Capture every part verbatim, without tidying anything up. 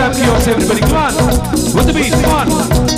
Punjab की ओर से everybody, come on, with the beat, come on.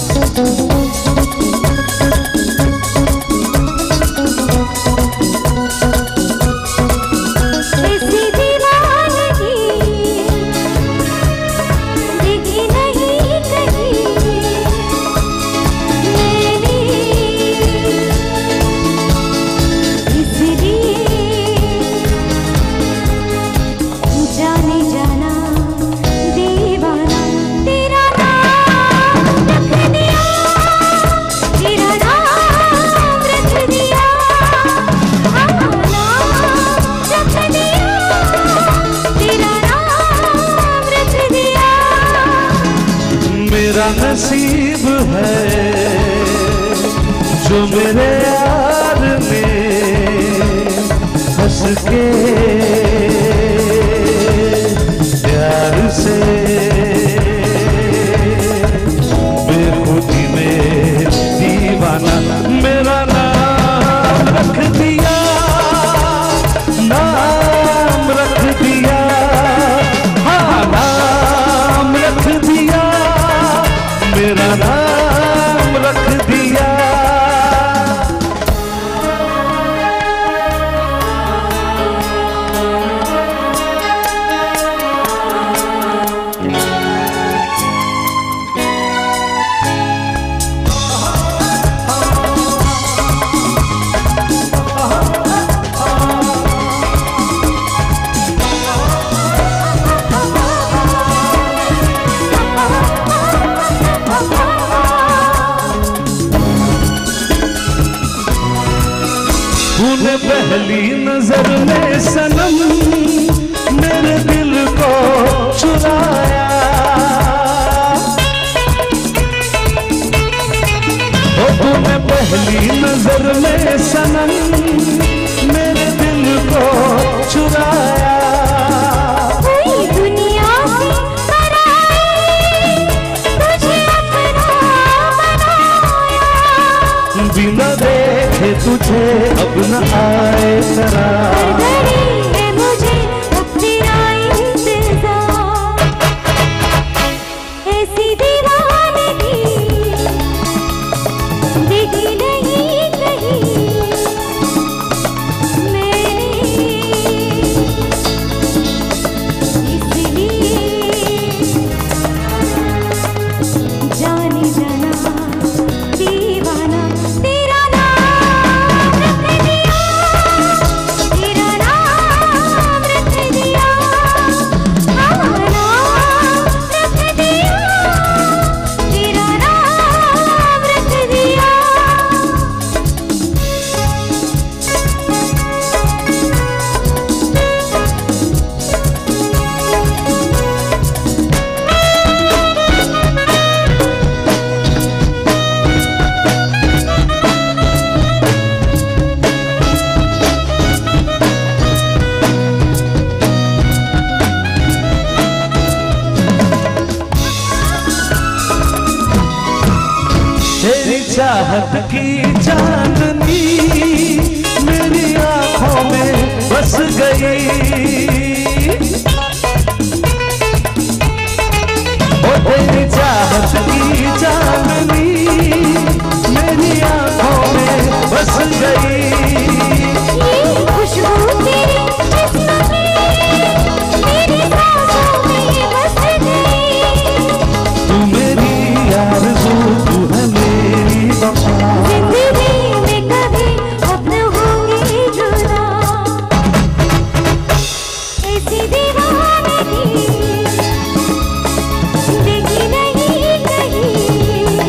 नसीब है जो मेरे यार ने हंस के प्यार से बेखुदी में दीवाना मेरा नाम रख दिया, नाम रख दिया, हाँ नाम रख दिया, मेरा नाम रख दिया। तूने पहली नजर में सनम मेरे दिल को चुराया, ओ तूने पहली नजर में सनम मेरे दिल को चुराया। दुनिया से पराई तुझे अपना बनाया, बिना देखे तुझे अब न आए करार, है मुझे अब तेरा इंतजार, ऐसी दीवानगी देखी नहीं कहीं मैंने, इसलिए जाने जाना दीवाना तेरा नाम रख दिया, तेरा नाम रख दिया, हाँ नाम रख दिया, तेरा नाम रख दिया। तेरी चाहत की चांदनी मेरी आंखों में बस गई, ओ तेरी चाहत की चांदनी मेरी आंखों में बस गई। ये खुशबू तेरी जिस्म में मेरी सांसों में बस गई, तू मेरी आरज़ू, तू है मेरी वफा, जिंदगी में कभी अब न होंगे जुदा, ऐसी दीवानगी देखी नहीं कहीं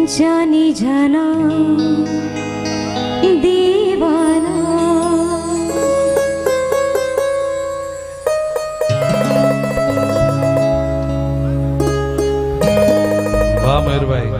जाने जाना दीवाना। वाह मेहर भाई।